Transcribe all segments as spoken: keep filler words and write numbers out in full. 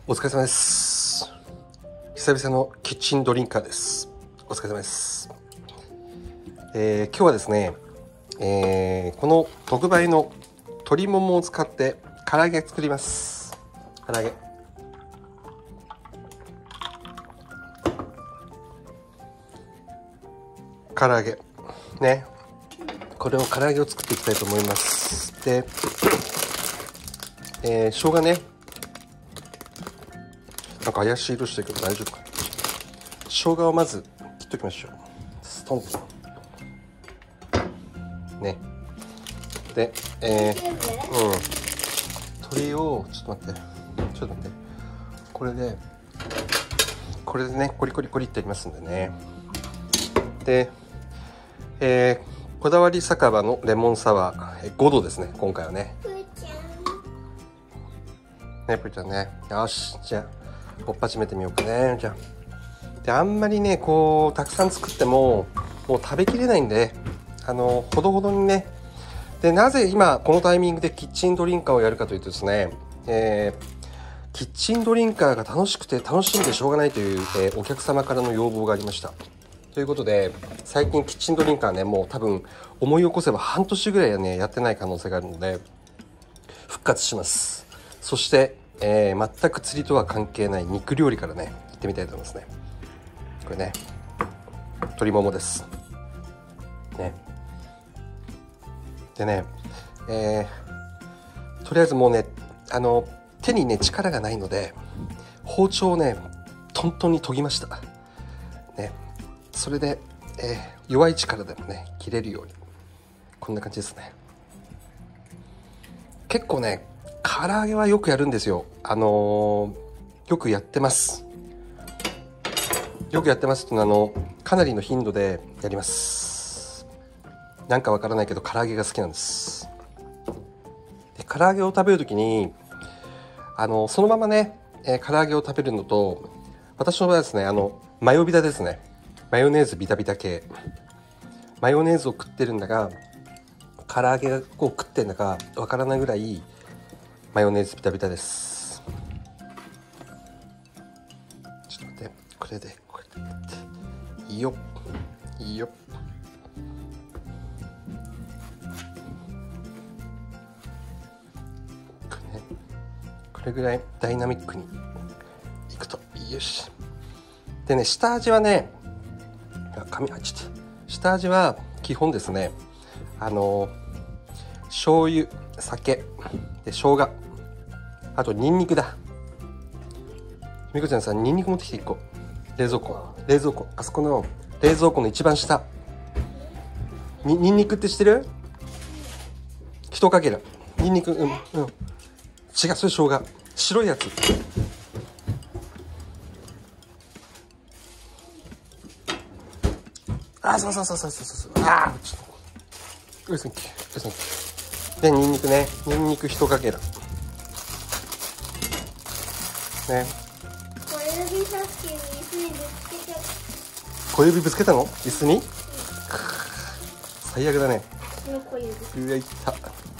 お疲れ様です。久々のキッチンドリンカーです。お疲れ様です。えー、今日はですね、えー、この特売の鶏ももを使って唐揚げ作ります。唐揚げ。唐揚げ。ね。これを唐揚げを作っていきたいと思います。で、えー、生姜ね。なんか怪しい色してるけど大丈夫か。生姜をまず切っておきましょう。ストンとね。で、えー、うん鶏をちょっと待ってちょっと待ってこれでこれでねコリコリコリってやりますんでね。で、えー、こだわり酒場のレモンサワーごどですね、今回はね。 ぷーちゃんね、ぷーちゃんね。よし、じゃあおっぱちめてみようかね。じゃあで、あんまりねこうたくさん作ってももう食べきれないんで、あのほどほどにね。で、なぜ今このタイミングでキッチンドリンカーをやるかというとですね、えー、キッチンドリンカーが楽しくて楽しんでしょうがないという、えー、お客様からの要望がありました。ということで、最近キッチンドリンカーね、もう多分思い起こせば半年ぐらいはねやってない可能性があるので復活します。そして、えー、全く釣りとは関係ない肉料理からね行ってみたいと思いますね。これね、鶏ももですね。でね、えー、とりあえずもうね、あの手にね力がないので包丁をねトントンに研ぎましたね。それで、えー、弱い力でもね切れるように、こんな感じですね。結構ね唐揚げはよくやるんですよ。あのー、よくやってますよくやってますっていうのは、あのかなりの頻度でやります。なんかわからないけど唐揚げが好きなんです。で、唐揚げを食べるときにあのそのままね、えー、唐揚げを食べるのと、私の場合はですね、あのマヨビタですね。マヨネーズビタビタ系、マヨネーズを食ってるんだか唐揚げを食ってるんだかわからないぐらいマヨネーズビタビタです。ちょっと待って、これでこれでやっていいよいいよ。これぐらいダイナミックにいくといい。よし。でね、下味はね、紙入っちゃった。下味は基本ですね、あの醤油、酒で生姜、あとニンニクだ。みこちゃんさ、ニンニク持ってきていっこ。冷蔵庫冷蔵庫あそこの冷蔵庫の一番下に、ニンニクって知ってる？一かけらニンニク、うんうん、違う、それ生姜、白いやつ。あ、そうそうそうそうそうそう。あー、ちょっと。うそんき、うそんき。で、ニンニクね、ニンニク一かけら。ね。 小指さっき椅子にぶつけちゃった。 小指ぶつけたの？椅子に？うん、最悪だね。 この小指。 うわ、いった。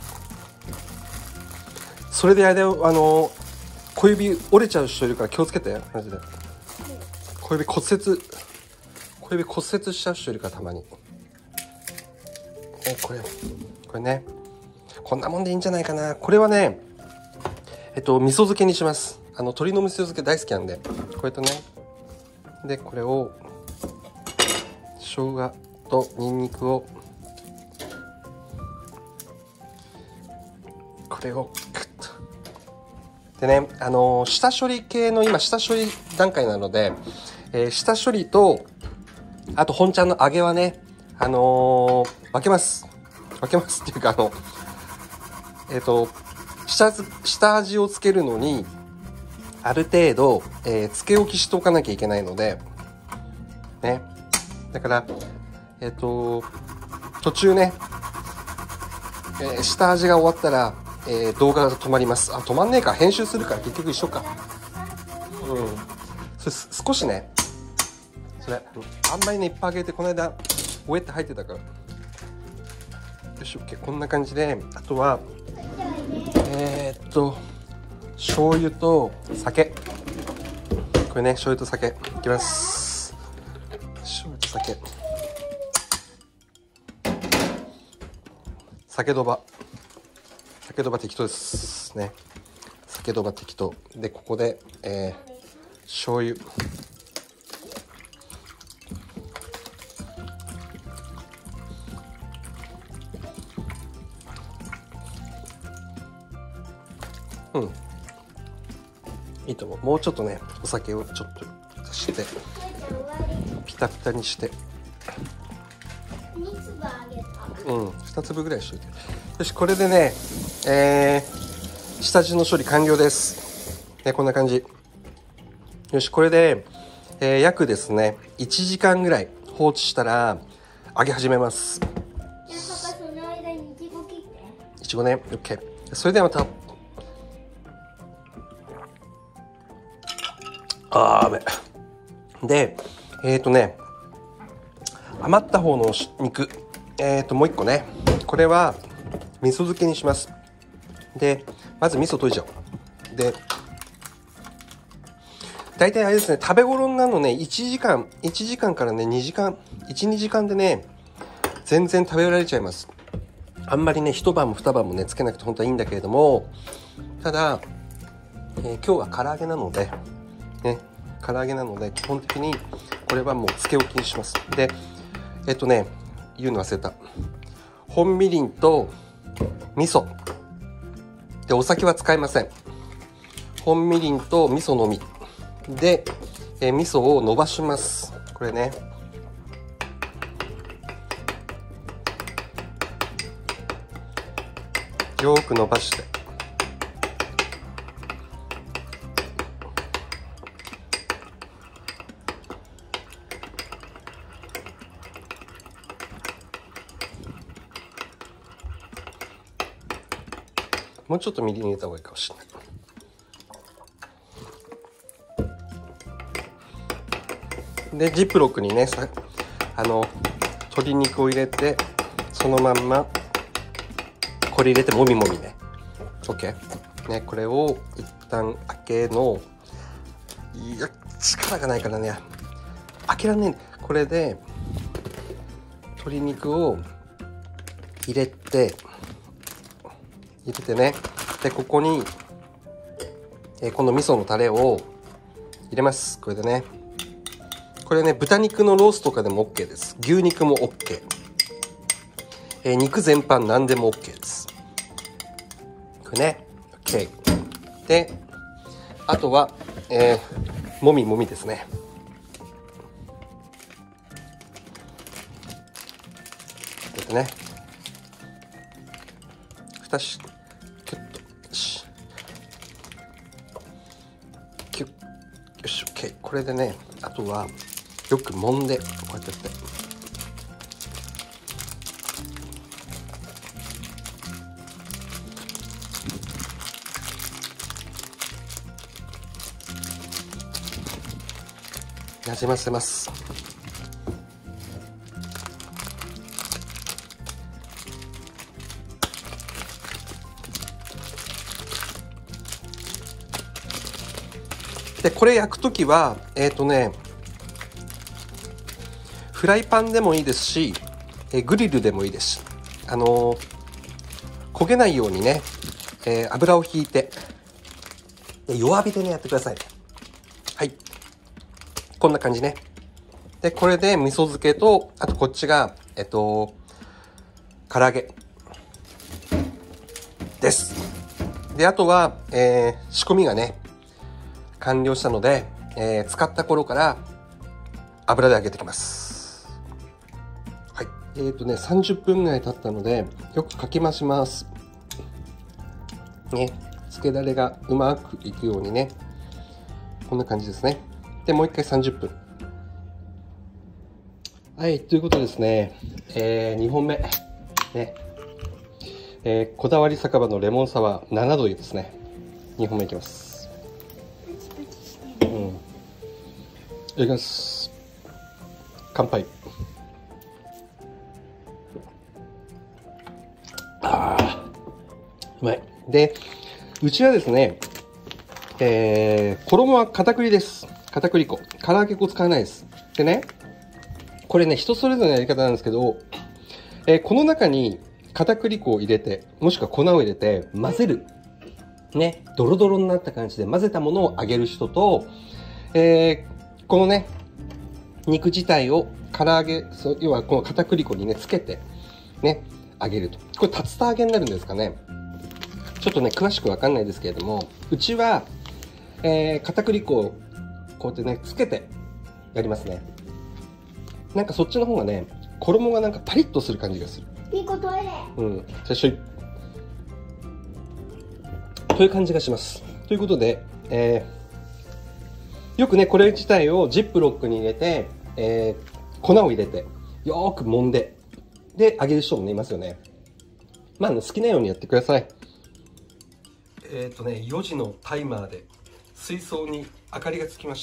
それであれだよ、あの小指折れちゃう人いるから気をつけて、マジで。小指骨折小指骨折しちゃう人いるから、たまに。え、これこれね、こんなもんでいいんじゃないかな。これはね、えっと味噌漬けにします。あの鶏の味噌漬け大好きなんで、これとね。で、これを生姜とニンニクを、これをグッと。でね、あのー、下処理系の今下処理段階なので、えー、下処理とあと本ちゃんの揚げはね、あのー、分けます分けますっていうか、あのえっと下下味をつけるのにある程度、えー、つけ置きしておかなきゃいけないのでね。だからえっと途中ね、えー、下味が終わったらえー、動画が止まります。あ、止まんねえか。編集するから結局一緒か。うん。それ少しね、それあんまりねいっぱいあげて、この間おえって入ってたから。よし、オッケー。こんな感じで、あとはえー、っと醤油と酒。これね、醤油と酒。いきます。醤油と酒。酒どば。酒どば適当ですね。酒どば適当。で、ここで、えー、醤油。うん。いいと思う。もうちょっとね、お酒をちょっと足して、ピタピタにして。 につぶあげた。 うん、につぶぐらいしといて。よし、これでね、えー、下地の処理完了です。ね、こんな感じ。よし、これで、えー、約ですね、いちじかんぐらい放置したら、揚げ始めます。 じゃあパパ、その間にいちご切って。 いちごね、OK。それではまた。あー、やべ。で、えっとね、余った方の肉、えっと、もう一個ね、これは、味噌漬けにします。で、まず味噌溶いちゃおう。で、大体あれですね、食べ頃になるのね、いちじかん、いちじかんからね、にじかん、いち、にじかんでね、全然食べられちゃいます。あんまりね、一晩も二晩もね、つけなくて本当はいいんだけれども、ただ、えー、今日は唐揚げなので、ね、唐揚げなので、基本的にこれはもうつけ置きにします。で、えっとね、言うの忘れた。本みりんと味噌。で、お酒は使いません。本みりんと味噌のみ。で、えー、味噌を伸ばします。これね。よーく伸ばして。もうちょっとみりん入れた方がいいかもしれない。で、ジップロックにね、さあの鶏肉を入れて、そのまんまこれ入れてもみもみね。OK。ね、これを一旦開けの、いや、力がないからね、開けらんねえ。これで鶏肉を入れて、入れてね。で、ここに、えー、この味噌のタレを入れます。これでね。これね、豚肉のロースとかでも OK です。牛肉も OK。えー、肉全般何でも OK です。これね。OK。で、あとは、えー、もみもみですね。こうやってね。蓋し、キュッとし。キュッ。よし、OK。これでね、あとは、よく揉んで、こうやってやって。なじませます。で、これ焼くときは、えっとね、フライパンでもいいですし、えグリルでもいいです。あのー、焦げないようにね、えー、油を引いて、で弱火でね、やってくださいね。はい。こんな感じね。で、これで味噌漬けと、あとこっちが、えっと、唐揚げです。で、あとは、えー、仕込みがね、完了したので、えー、使った頃から油で揚げていきます。はい。えーとね、さんじゅっぷんぐらい経ったので、よくかき回します。ね、漬けだれがうまくいくようにね、こんな感じですね。で、もう一回さんじゅっぷん。はい、ということですね、えー、にほんめ。ね。えー、こだわり酒場のレモンサワーななどですね。にほんめいきます。うん。いただきます。乾杯。ああ、うまい。で、うちはですね、 えー、衣は片栗です。片栗粉。唐揚げ粉使わないです。でね、これね、人それぞれのやり方なんですけど、えー、この中に片栗粉を入れて、もしくは粉を入れて混ぜる。ね、ドロドロになった感じで混ぜたものを揚げる人と、えー、このね、肉自体を唐揚げ、そう要はこの片栗粉にね、つけて、ね、揚げると。これ、竜田揚げになるんですかね。ちょっとね、詳しくわかんないですけれども、うちは、えー、片栗粉をこうやってね、つけてやりますね。なんかそっちの方がね、衣がなんかパリッとする感じがする。 ピコトイレ。 うん。最初に。という感じがします。ということで、えー、よくね、これ自体をジップロックに入れて、えー、粉を入れて、よーく揉んで、で、揚げる人もね、いますよね。まあ、好きなようにやってください。えっとね、よじのタイマーで、水槽に明かりがつきました。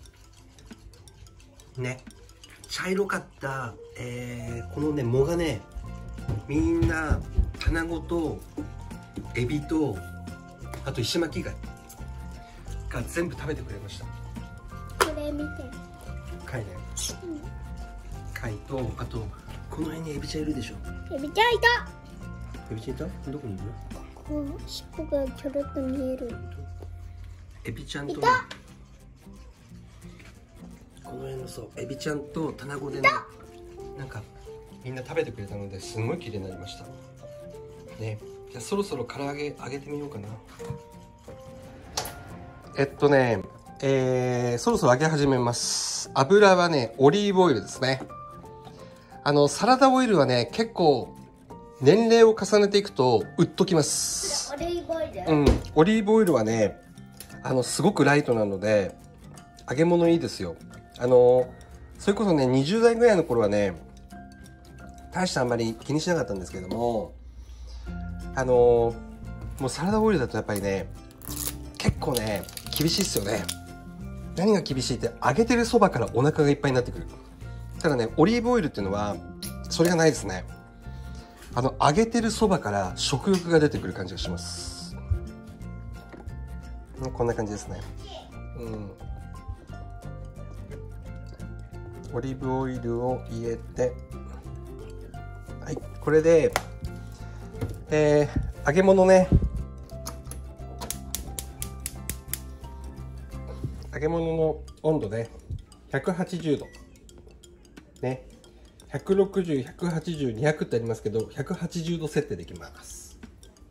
ね。茶色かった、えー、このね、藻がね、みんな、棚ごと、エビと、あと石巻貝が全部食べてくれました。 これ見て。 貝ね。貝と、あと、この辺にエビちゃんいるでしょ。 エビちゃんいた。 エビちゃんいた？どこにいる？ こう尻尾がちょろっと見える。 エビちゃんとね、この辺のそう、エビちゃんと棚子でね、なんかみんな食べてくれたのですごい綺麗になりました。ね。じゃあそろそろ唐揚げ揚げてみようかな。えっとね、えー、そろそろ揚げ始めます。油はね、オリーブオイルですね。あの、サラダオイルはね、結構、年齢を重ねていくと、うっときます。 オリーブオイル？ うん。オリーブオイルはね、あの、すごくライトなので、揚げ物いいですよ。あの、それこそね、にじゅう代ぐらいの頃はね、大してあんまり気にしなかったんですけども、あの、もうサラダオイルだとやっぱりね、結構ね、厳しいっすよね。何が厳しいって、揚げてるそばからお腹がいっぱいになってくる。ただね、オリーブオイルっていうのは、それがないですね。あの、揚げてるそばから食欲が出てくる感じがします。こんな感じですね。うん。オリーブオイルを入れて、はい、これで、えー、揚げ物ね、揚げ物の温度ね、ひゃくはちじゅうど。ね。ひゃくろくじゅう、ひゃくはちじゅう、にひゃくってありますけど、ひゃくはちじゅうど設定できます。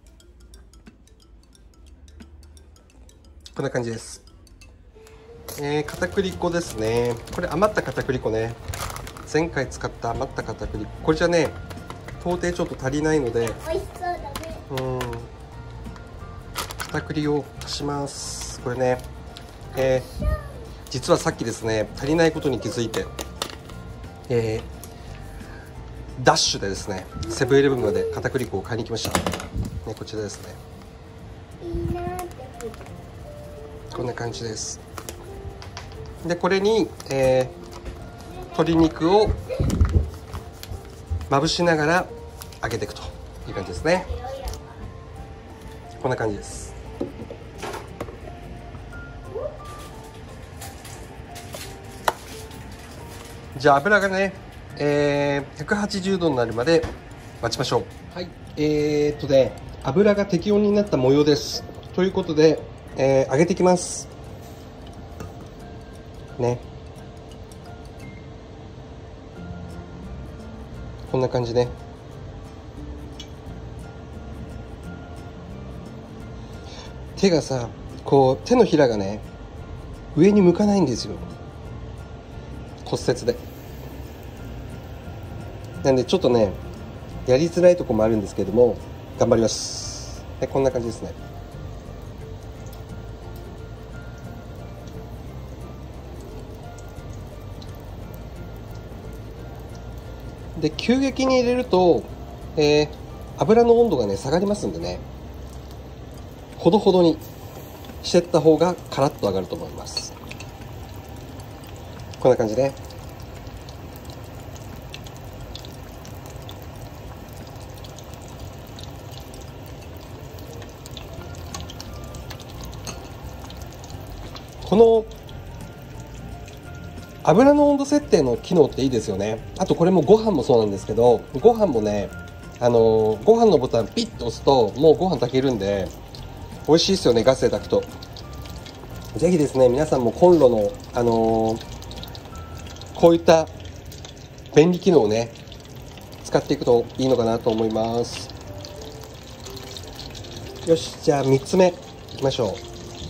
こんな感じです。えー、片栗粉ですね。これ余った片栗粉ね。前回使った余った片栗粉。これじゃね、到底ちょっと足りないので、 美味しそうだね。 うん。片栗を足します。これね。えー、実はさっきですね、足りないことに気づいて、えー、ダッシュでですね、セブンイレブンまで片栗粉を買いに来ました。ね、こちらですね。 いいなって。 こんな感じです。で、これに、えー、鶏肉をまぶしながら揚げていくという感じですね。こんな感じです。じゃあ油がね、えー、ひゃくはちじゅうどになるまで待ちましょう。はい。えー、っとね、油が適温になった模様です。ということで、えー、揚げていきます。ね。こんな感じね。手がさ、こう手のひらがね、上に向かないんですよ。骨折で。なんでちょっとね、やりづらいところもあるんですけれども、頑張ります。で、こんな感じですね。で、急激に入れると、えー、油の温度がね、下がりますんでね、ほどほどにしてった方がカラッと揚がると思います。こんな感じね。 この油の温度設定の機能っていいですよね。あとこれもご飯もそうなんですけど、ご飯もね、あのー、ご飯のボタンピッと押すともうご飯炊けるんで美味しいですよね、ガスで炊くと。ぜひですね、皆さんもコンロの、あのー、こういった便利機能をね使っていくといいのかなと思います。よし、じゃあみっつめいきましょう。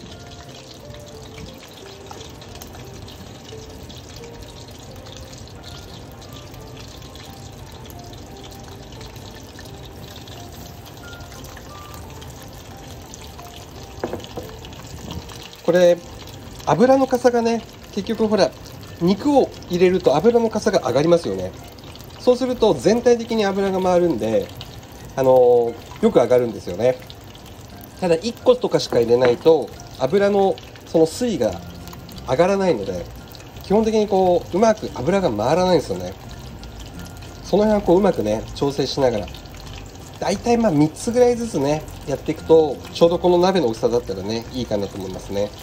これ油のかさがね、結局ほら肉を入れると油のかさが上がりますよね。そうすると全体的に油が回るんで、あのー、よく上がるんですよね。ただいっことかしか入れないと油のその水位が上がらないので、基本的にこううまく油が回らないんですよね。その辺はこううまくね調整しながら、だいたいまあみっつぐらいずつねやっていくと、ちょうどこの鍋の大きさだったらねいいかなと思いますね。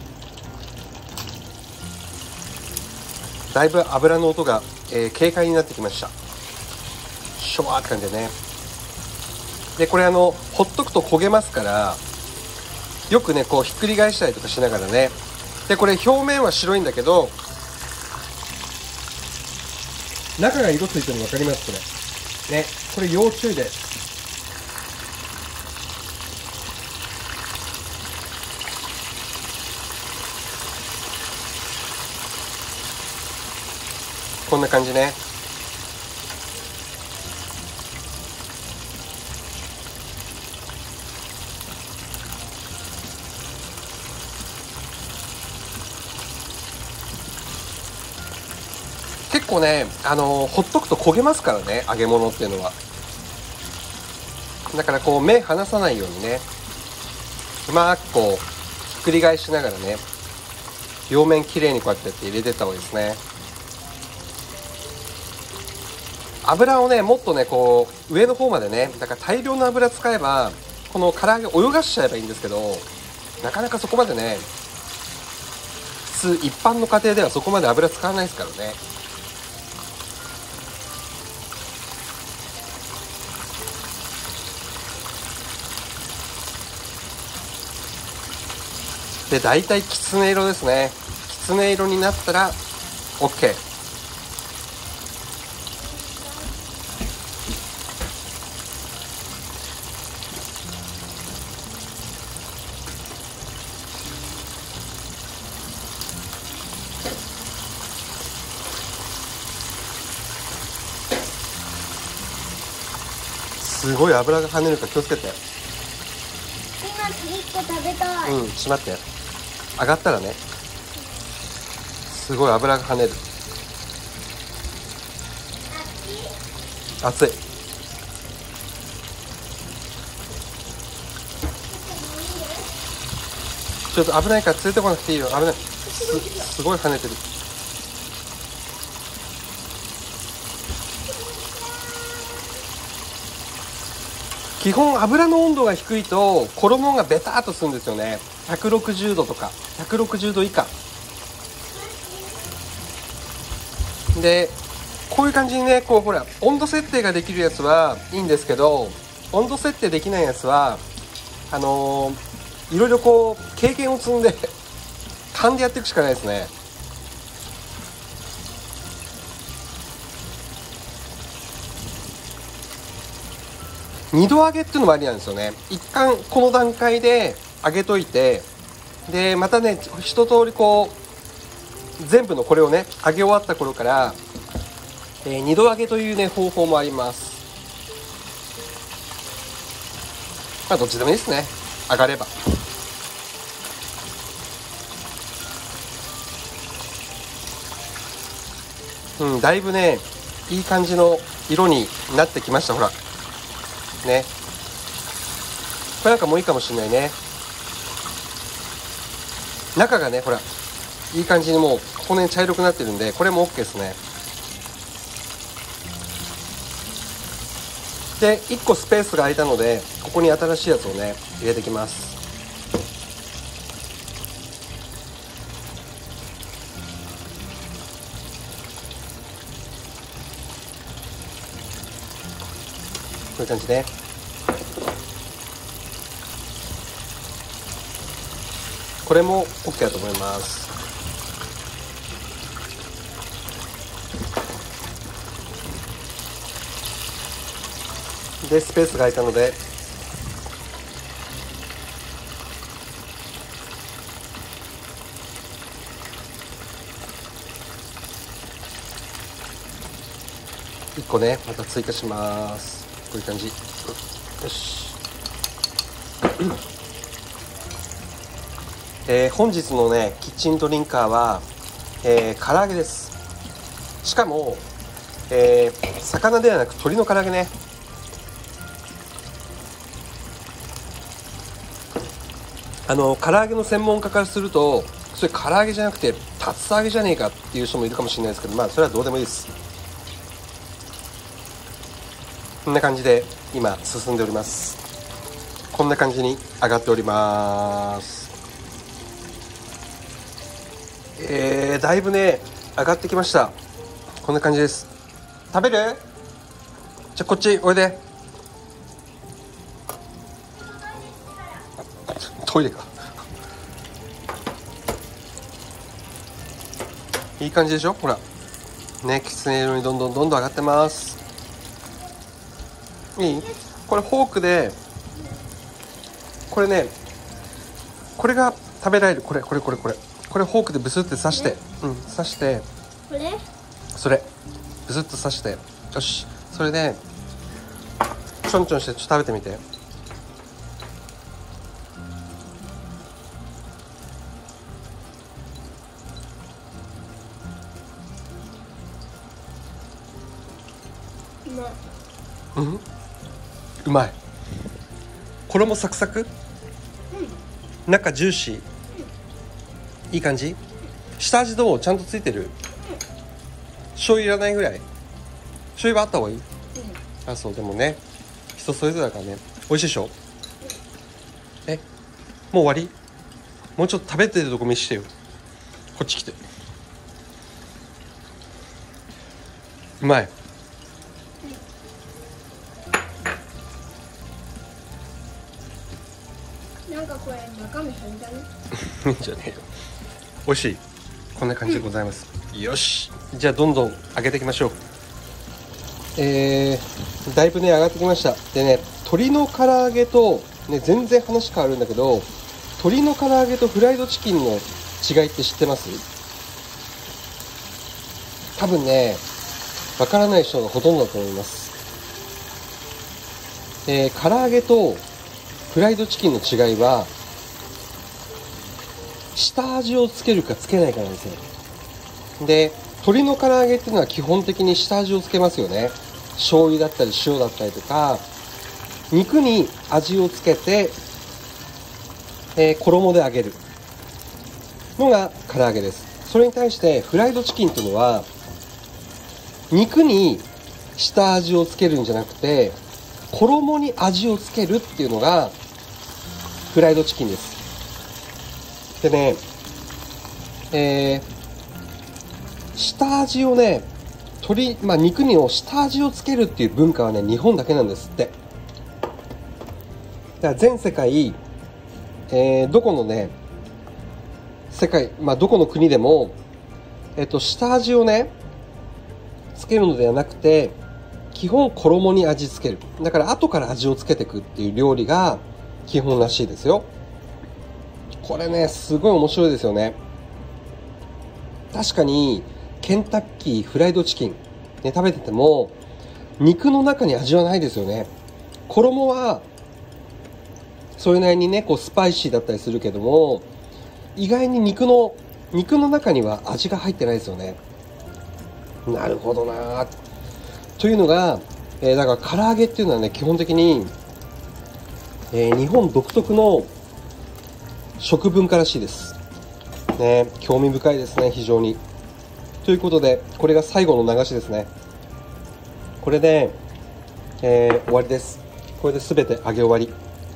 だいぶ油の音が、えー、軽快になってきました。シュワーって感じでね。でこれあのほっとくと焦げますから、よくねこうひっくり返したりとかしながらね。でこれ表面は白いんだけど中が色ついてるの分かります？これね、これ要注意です。こんな感じね。結構ね、あのー、ほっとくと焦げますからね、揚げ物っていうのは。だからこう目離さないようにね、うまくこうひっくり返しながらね、両面きれいにこうやってやって入れていった方がいいですね。油をねもっとねこう上の方までね、だから大量の油使えばこの唐揚げ泳がしちゃえばいいんですけど、なかなかそこまでね、普通一般の家庭ではそこまで油使わないですからね。で大体きつね色ですね。きつね色になったら OK。すごい油が跳ねるから気をつけて。 今いっこ食べたい。 うん、しまって。上がったらね、すごい油が跳ねる。熱い。ちょっと危ないから連れてこなくていいよ。危ない。す, すごい跳ねてる。基本油の温度が低いと衣がベターっとするんですよね。ひゃくろくじゅうどとかひゃくろくじゅうど以下で、こういう感じにね、こうほら温度設定ができるやつはいいんですけど、温度設定できないやつはあのー、いろいろこう経験を積んで勘でやっていくしかないですね。二度揚げっていうのもありなんですよね。一旦この段階で揚げといて、でまたね一通りこう全部のこれをね揚げ終わった頃から、えー、二度揚げというね方法もあります。まあどっちでもいいですね、揚がれば。うん、だいぶねいい感じの色になってきました。ほらね、これなんかもういいかもしれないね。中がねほらいい感じにもうここね茶色くなってるんで、これも OK ですね。でいっこスペースが空いたので、ここに新しいやつをね入れてきます。 ういう感じね。これも OK だと思います。でスペースが空いたのでいっこねまた追加します。こういう感じ。よしえー、本日のねキッチンドリンカーは、えー、唐揚げです。しかも、えー、魚ではなく鶏の唐揚げね。あの唐揚げの専門家からするとそれ唐揚げじゃなくて竜揚げじゃねえかっていう人もいるかもしれないですけど、まあそれはどうでもいいです。こんな感じで今進んでおります。こんな感じに上がっております。えー、だいぶね上がってきました。こんな感じです。食べる？じゃあこっちおいで。トイレか。いい感じでしょ。ほらね、きつね色にどんどんどんどん上がってます。いい？これフォークでこれねこれが食べられる。これこれこれこれこれフォークでブスって刺して、うん刺してこれそれブスッと刺して、よしそれでちょんちょんしてちょっと食べてみて。 うまい。 うん、うまい。衣サクサク、うん、中ジューシー、うん、いい感じ。下味どう？ちゃんとついてる？うん、醤油いらないぐらい？醤油はあった方がいい？うん、あ、そう。でもね人それぞれだからね。美味しいでしょ？うん、えもう終わり？もうちょっと食べてるとこ見してよ。こっち来て。うまい。 なんかこれ中身変だね。 いいんじゃねえよ。美味しい。こんな感じでございます、うん、よしじゃあどんどん揚げていきましょう。えー、だいぶね上がってきました。でね鶏の唐揚げと、ね、全然話変わるんだけど鶏の唐揚げとフライドチキンの違いって知ってます？多分ねわからない人がほとんどだと思います。えー、唐揚げとフライドチキンの違いは下味をつけるかつけないかなんですよ。で鶏の唐揚げっていうのは基本的に下味をつけますよね。醤油だったり塩だったりとか肉に味をつけて、えー、衣で揚げるのが唐揚げです。それに対してフライドチキンっていうのは肉に下味をつけるんじゃなくて衣に味をつけるっていうのがフライドチキンです。でね、えー、下味をね鶏、まあ、肉に下味をつけるっていう文化はね日本だけなんですって。だから全世界、えー、どこのね世界、まあ、どこの国でも、えっと、下味をねつけるのではなくて基本衣に味付ける。だから後から味をつけていくっていう料理が基本らしいですよ。これねすごい面白いですよね。確かにケンタッキーフライドチキン、ね、食べてても肉の中に味はないですよね。衣はそれなりにねこうスパイシーだったりするけども意外に肉の肉の中には味が入ってないですよね。なるほどなというのが、えー、だから唐揚げっていうのはね基本的に、えー、日本独特の食文化らしいですね。興味深いですね非常に。ということでこれが最後の流しですね。これで、えー、終わりです。これで全て揚げ終わり。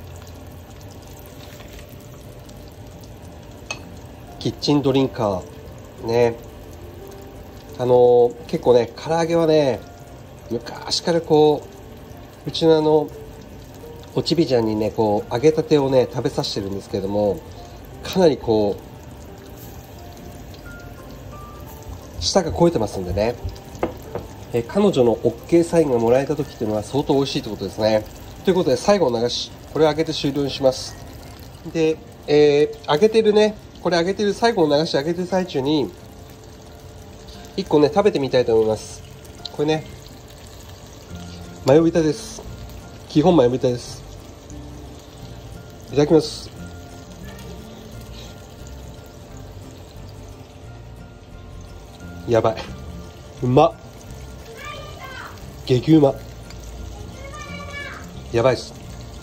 キッチンドリンカーね、あのー、結構ね唐揚げはね昔からこうちのあのおちびちゃんにねこう揚げたてをね食べさせてるんですけれども、かなりこう舌が肥えてますんでね、え彼女の OK サインがもらえた時っていうのは相当美味しいってことですね。ということで最後の流し、これを揚げて終了にします。で、えー、揚げてるね、これ揚げてる最後の流し揚げてる最中にいっこね食べてみたいと思います。これねマヨビタです。基本マヨビタです。いただきます。やばい、うまっ、激うま、やばいっす、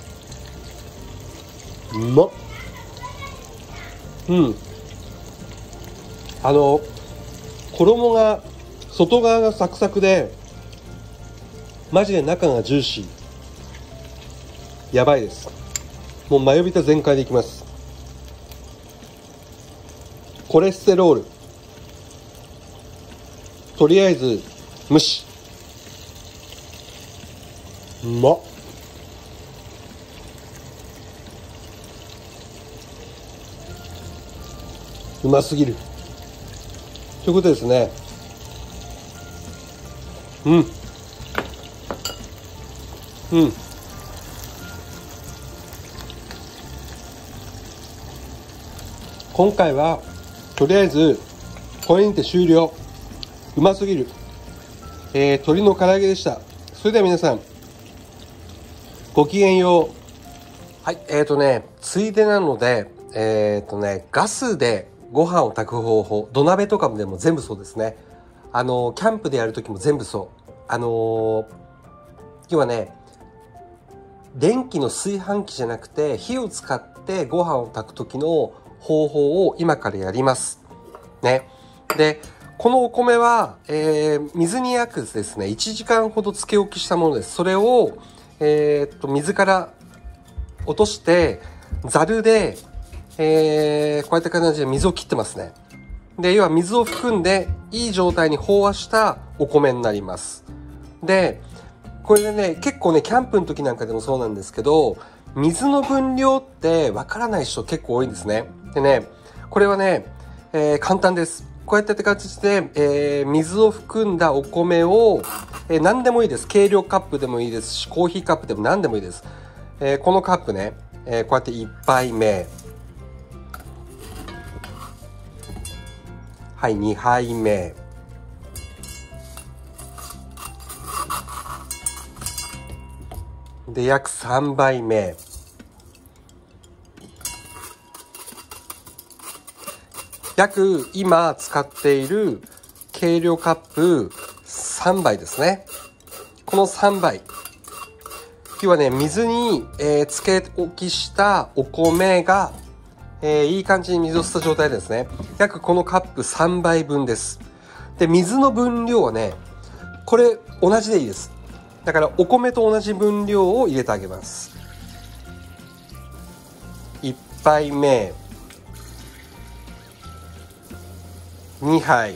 うまっ。うん、あの衣が外側がサクサクでマジで中がジューシー、やばいです。もうマヨビタ全開でいきます。コレステロールとりあえず無視、うまっ、うますぎるということですね。うんうん、今回はとりあえずこれにて終了。うますぎる、えー、鶏の唐揚げでした。それでは皆さんごきげんよう。はい、えーとねついでなのでえーとねガスでご飯を炊く方法、土鍋とかでも全部そうですね。あのキャンプでやるときも全部そう。あのー、要はね電気の炊飯器じゃなくて火を使ってご飯を炊く時の方法を今からやりますね。でこのお米は、えー、水に約ですねいちじかんほどつけ置きしたものです。それを、えー、っと水から落としてざるで、えー、こうやって形で水を切ってますね。で要は水を含んでいい状態に飽和したお米になります。でこれでね結構ねキャンプの時なんかでもそうなんですけど、水の分量ってわからない人結構多いんですね。でねこれはね、えー、簡単です。こうやって形で、えー、水を含んだお米を、えー、何でもいいです。計量カップでもいいですしコーヒーカップでも何でもいいです。えー、このカップね、えー、こうやっていっぱいめ、はいにはいめ、で約さんばいめ、約今使っている計量カップさんばいですね。このさんばい、要はね水に、えー、つけ置きしたお米が、えー、いい感じに水を吸った状態ですね。約このカップさんばいぶんです。で水の分量はねこれ同じでいいです。だからお米と同じ分量を入れてあげます。いっぱいめ、にはい、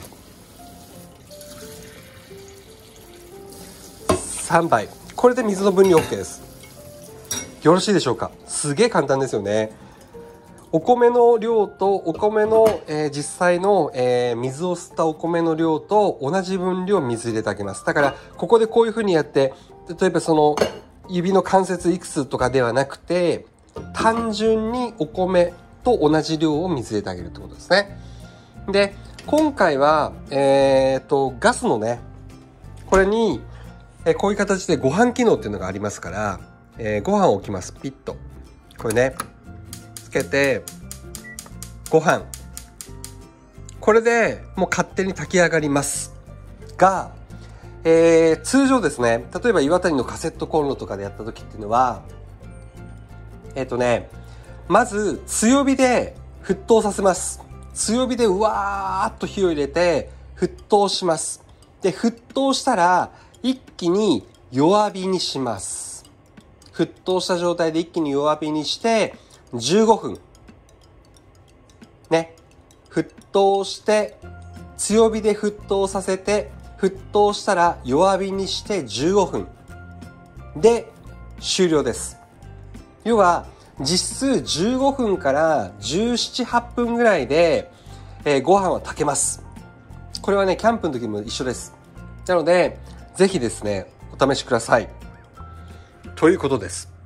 さんばい、これで水の分量 OK です。よろしいでしょうか。すげえ簡単ですよね。お米の量とお米の、えー、実際の、えー、水を吸ったお米の量と同じ分量水入れてあげます。だからここでこういう風にやって、例えばその指の関節いくつとかではなくて単純にお米と同じ量を水入れてあげるってことですね。で今回は、えー、とガスのねこれに、えー、こういう形でご飯機能っていうのがありますから、えー、ご飯を置きます。ピッとこれねつけてご飯、これでもう勝手に炊き上がりますが、えー、通常ですね例えば岩谷のカセットコンロとかでやった時っていうのはえっ、ー、とねまず強火で沸騰させます。強火でうわーっと火を入れて沸騰します。で沸騰したら一気に弱火にします。沸騰した状態で一気に弱火にしてじゅうごふんね、沸騰して強火で沸騰させて沸騰したら弱火にしてじゅうごふんで終了です。要は、実数じゅうごふんからじゅうなな、はっぷんぐらいで、えー、ご飯は炊けます。これはね、キャンプの時も一緒です。なので、ぜひですね、お試しください。ということです。